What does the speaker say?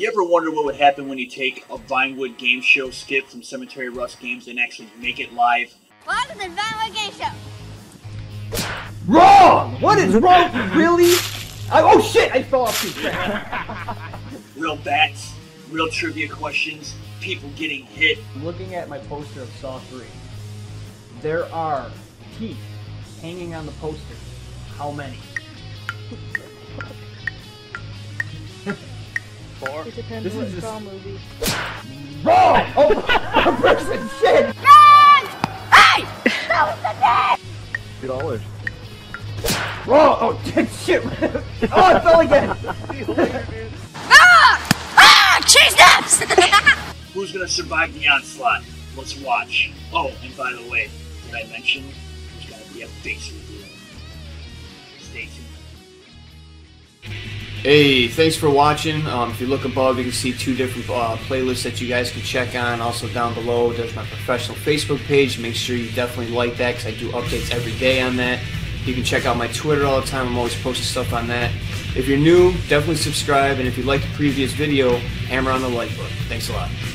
You ever wonder what would happen when you take a Vinewood Gameshow Skit from Cemetery Rust Games and actually make it live? Welcome to the Vinewood Gameshow. Wrong! What is wrong? Really? Oh shit! I fell off the track. Real bats, real trivia questions, people getting hit. I'm looking at my poster of Saw 3. There are teeth hanging on the poster. How many? 4. It depends This what is Saw movie. Wrong! Oh, a person shit! Run! Hey! That was the net! $2. Wrong! Oh, shit! Oh, I fell again! Cheese nuts! Who's gonna survive the onslaught? Let's watch. Oh, and by the way, did I mention there's gonna be a face reveal? Stay tuned. Hey, thanks for watching. If you look above, you can see 2 different playlists that you guys can check on. Also down below, there's my professional Facebook page. Make sure you definitely like that because I do updates every day on that. You can check out my Twitter all the time. I'm always posting stuff on that. If you're new, definitely subscribe. And if you liked the previous video, hammer on the like button. Thanks a lot.